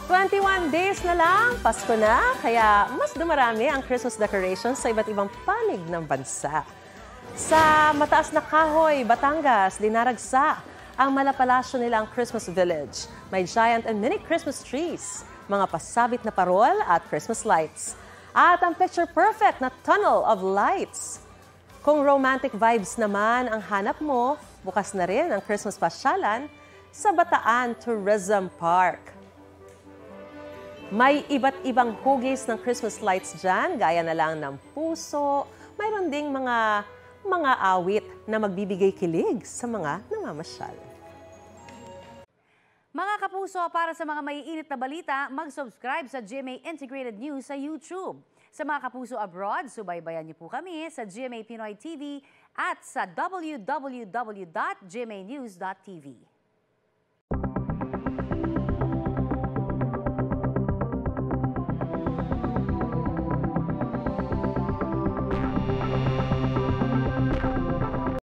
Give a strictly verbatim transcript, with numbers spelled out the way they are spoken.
twenty-one days na lang, Pasko na, kaya mas dumarami ang Christmas decorations sa iba't ibang panig ng bansa. Sa Mataas na Kahoy, Batangas, dinaragsa ang malapalasyo nilang Christmas Village. May giant and mini Christmas trees, mga pasabit na parol at Christmas lights. At ang picture-perfect na tunnel of lights. Kung romantic vibes naman ang hanap mo, bukas na rin ang Christmas pasyalan sa Bataan Tourism Park. May iba't ibang hugis ng Christmas lights dyan, gaya na lang ng puso. Mayroon ding mga, mga awit na magbibigay kilig sa mga namamasyal. Mga kapuso, para sa mga maiinit na balita, mag-subscribe sa G M A Integrated News sa YouTube. Sa mga kapuso abroad, subaybayan niyo po kami sa G M A Pinoy T V at sa w w w dot g m a news dot t v.